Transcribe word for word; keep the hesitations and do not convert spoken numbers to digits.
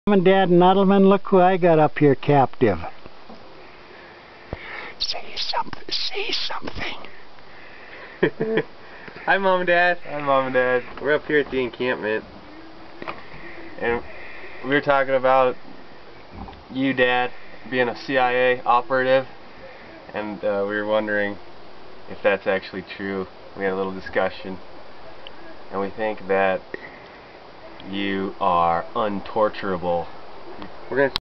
Mom and Dad Nuttleman, look who I got up here captive. Say something, say something. Hi Mom and Dad. Hi Mom and Dad. We're up here at the encampment. And we were talking about you, Dad, being a C I A operative. And uh, we were wondering if that's actually true. We had a little discussion. And we think that you are untorturable. We're gonna